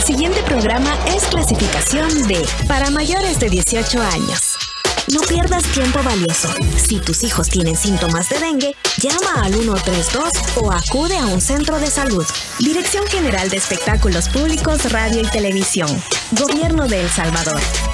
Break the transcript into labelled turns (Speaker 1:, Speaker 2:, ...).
Speaker 1: siguiente programa es clasificación D, para mayores de 18 años. No pierdas tiempo valioso. Si tus hijos tienen síntomas de dengue, llama al 132 o acude a un centro de salud. Dirección General de Espectáculos Públicos, Radio y Televisión. Gobierno de El Salvador.